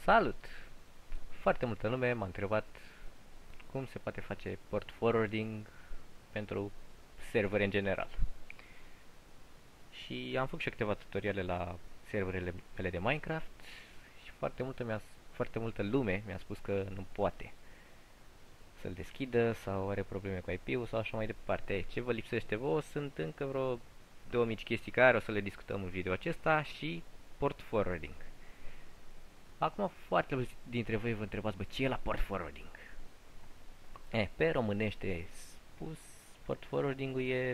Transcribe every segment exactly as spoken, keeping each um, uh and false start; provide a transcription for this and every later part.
Salut! Foarte multă lume m-a întrebat cum se poate face port forwarding pentru servere în general. Și am făcut și câteva tutoriale la serverele mele de Minecraft și foarte multă, mi-a, foarte multă lume mi-a spus că nu poate să-l deschidă sau are probleme cu I P-ul sau așa mai departe. Ei, ce vă lipsește vouă sunt încă vreo două mici chestii care o să le discutăm în video acesta și port forwarding. Acum foarte mulți dintre voi vă întrebați, bă, ce e la port forwarding? E, pe românește spus, port forwarding-ul e...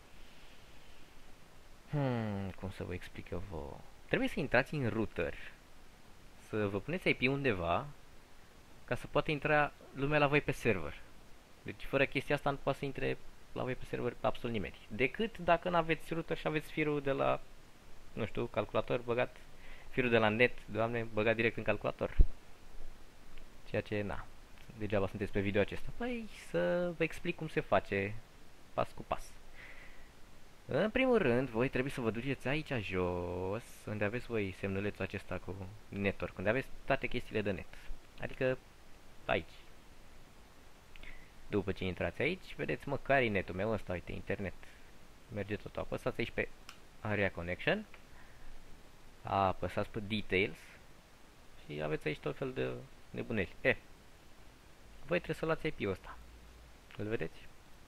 Hmm, cum să vă explic eu vouă? Trebuie să intrați în router, să vă puneți I P undeva, ca să poată intra lumea la voi pe server. Deci fără chestia asta nu poate să intre la voi pe server absolut nimeni. Decât dacă nu aveți router și aveți firul de la, nu știu, calculator băgat, firul de la net, doamne, băgat direct în calculator. Ceea ce, na, degeaba sunteți pe video acesta. Păi, să vă explic cum se face pas cu pas. În primul rând, voi trebuie să vă duceți aici jos, unde aveți voi semnulețul acesta cu network, unde aveți toate chestiile de net. Adică, aici. După ce intrați aici, vedeți, mă, care e netul meu ăsta, uite, internet. Merge tot, apăsați aici pe Area Connection, apăsați pe Details și aveți aici tot fel de nebuneli. E, voi trebuie să luați I P-ul ăsta. Îl vedeți?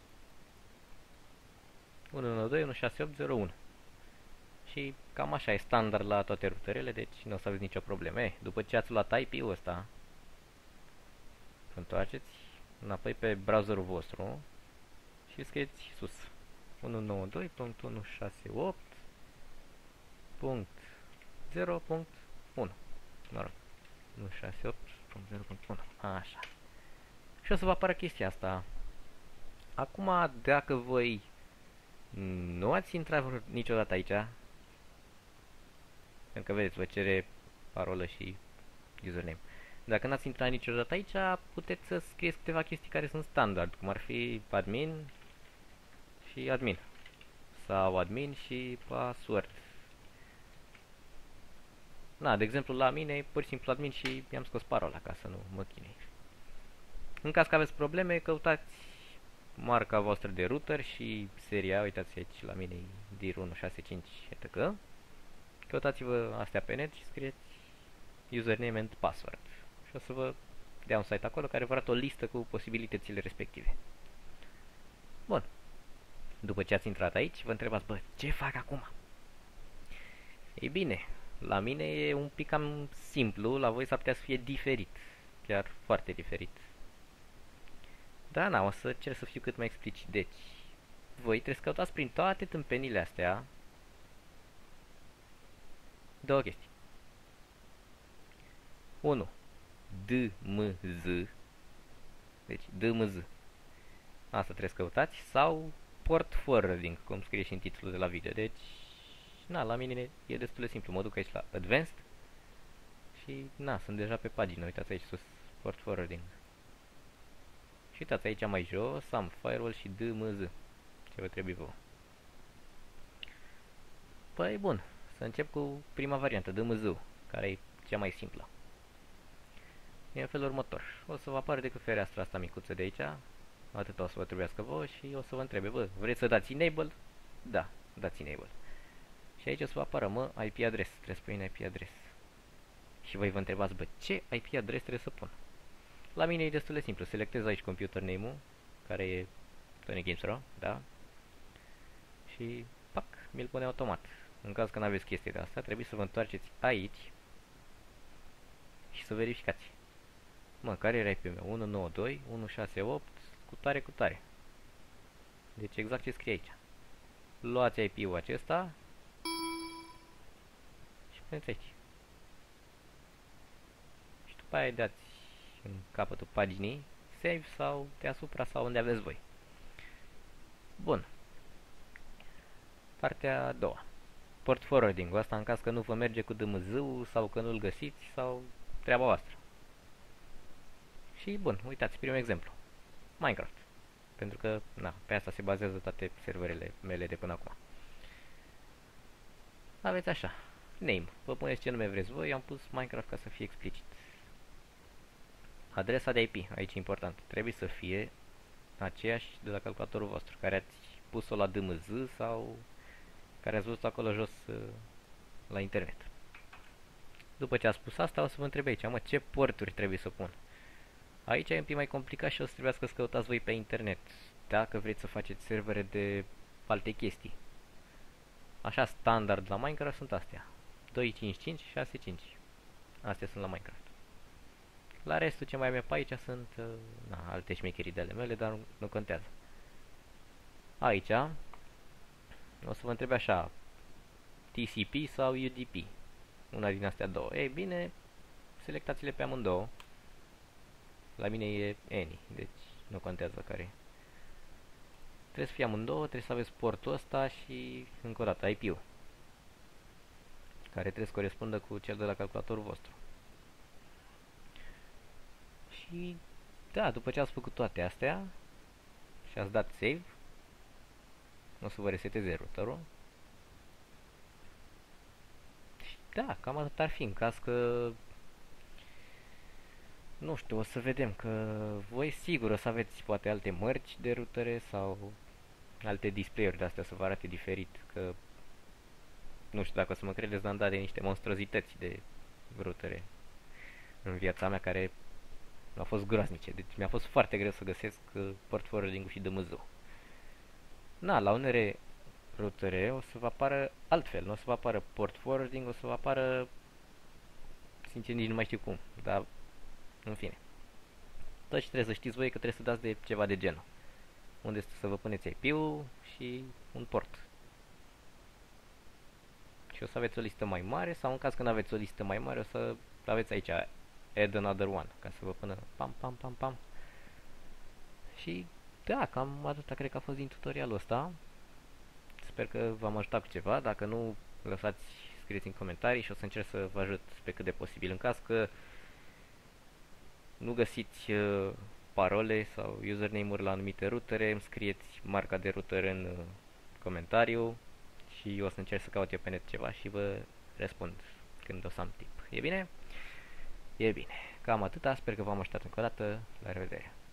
unu unu doi unu șase opt zero unu. Și cam așa e standard la toate routerele, deci nu o să aveți nicio problemă. E, după ce ați luat I P-ul ăsta, întoarceți înapoi pe browserul vostru și scrieți sus unu nouă doi punct unu șase opt punct zero punct unu. Mă rog, unu șase opt punct zero punct unu. Așa. Și o să vă apară chestia asta. Acum, dacă voi nu ați intrat niciodată aici, pentru că vedeți, vă cere parolă și username. Dacă n-ați intrat niciodată aici, puteți să scrieți câteva chestii care sunt standard, cum ar fi admin și admin. Sau admin și password. Na, de exemplu, la mine, pur și simplu admin și mi-am scos parola ca să nu mă chinui. În caz că aveți probleme, căutați marca voastră de router și seria, uitați aici la mine, D I R unu șase cinci et cetera. Căutați-vă astea pe net și scrieți username and password. Și o să vă dea un site acolo care vă arată o listă cu posibilitățile respective. Bun. După ce ați intrat aici, vă întrebați, bă, ce fac acum? Ei bine, la mine e un pic cam simplu, la voi s-ar putea să fie diferit. Chiar foarte diferit. Da, na, o să cer să fiu cât mai explic. Deci, voi trebuie să căutați prin toate tâmpenile astea două chestii. unu. D M Z. Deci, D M Z. Asta trebuie să căutați. Sau port forwarding, cum scrie și în titlul de la video. Deci, na, la mine e destul de simplu. Mă duc aici la Advanced și, na, sunt deja pe pagină. Uitați aici sus, port forwarding. Și uitați aici mai jos, am firewall și D M Z. Ce vă trebuie vouă. Păi bun, să încep cu prima variantă, D M Z, care e cea mai simplă. E în felul următor. O să vă apară decât fereastra asta micuță de aici. Atât o să vă trebuiască vouă și o să vă întrebe, bă, vreți să dați enable? Da, dați enable. Și aici o să vă apară, mă, I P address. Trebuie să pui un I P address. Și voi vă întrebați, bă, ce I P address trebuie să pun? La mine e destul de simplu. Selectez aici computer name-ul, care e Tony Games Pro, da? Și, pac, mi-l pune automat. În caz că nu aveți chestii de asta, trebuie să vă întoarceți aici și să verificați. Mă, care era I P-ul meu? unu nouă doi punct unu șase opt cu tare cu tare. Deci exact ce scrie aici. Luați I P-ul acesta și puneți aici. Și după aia dați în capătul paginii save sau deasupra sau unde aveți voi. Bun. Partea a doua. Port forwarding-ul. Asta în caz că nu vă merge cu D M Z-ul sau că nu-l găsiți sau treaba voastră. Și bun, uitați, primul exemplu. Minecraft. Pentru că, na, pe asta se bazează toate serverele mele de până acum. Aveți așa. Name. Vă puneți ce nume vreți voi. Am pus Minecraft ca să fie explicit. adresa de I P, aici e important, trebuie să fie aceeași de la calculatorul vostru, care ați pus-o la D M Z sau care ați văzut acolo jos la internet. După ce a spus asta, o să vă întreb aici, mă, ce porturi trebuie să pun? Aici e un pic mai complicat și o să trebuiască să căutați voi pe internet, dacă vreți să faceți servere de alte chestii. Așa, standard la Minecraft sunt astea. doi cinci cinci, șase cinci. Astea sunt la Minecraft. La restul ce mai am pe aici sunt uh, na, alte șmecherii de ale mele, dar nu, nu contează. Aici o să vă întreb așa, T C P sau U D P? Una din astea două. Ei bine, selectați-le pe amândouă. La mine e any, deci nu contează care e. Trebuie să fie amândouă, trebuie să aveți portul ăsta și încă o dată I P-ul, care trebuie să corespundă cu cel de la calculatorul vostru. Și da, după ce ați făcut toate astea și ați dat save, o să vă reseteze routerul. Și da, cam atât ar fi, în caz că nu știu, o să vedem că voi sigur o să aveți poate alte mărci de rutere sau alte display-uri de astea să vă arate diferit, că nu știu dacă o să mă credeți, dar am dat de niște monstruozități de rutere în viața mea care au fost groaznice, deci mi-a fost foarte greu să găsesc uh, port forwarding-ul și D M Z-ul. Na, la unele rutere o să vă apară altfel, nu o să vă apară port forwarding, o să vă apară, sincer nici nu mai știu cum, dar în fine. Tot ce trebuie să știți voi e că trebuie să dați de ceva de genul, unde să vă puneți I P-ul și un port. Și o să aveți o listă mai mare, sau în caz că nu aveți o listă mai mare, o să aveți aici add another one, ca să vă pună pam pam pam pam. Și da, cam atâta cred că a fost din tutorialul ăsta. Sper că v-am ajutat cu ceva. Dacă nu, lăsați, scrieți în comentarii și o să încerc să vă ajut pe cât de posibil. În caz că nu găsiți uh, parole sau username-uri la anumite rutere, îmi scrieți marca de router în uh, comentariu și o să încerc să caut eu pe net ceva și vă răspund când o să am timp. E bine? E bine. Cam atâta. Sper că v-am ajutat încă o dată. La revedere!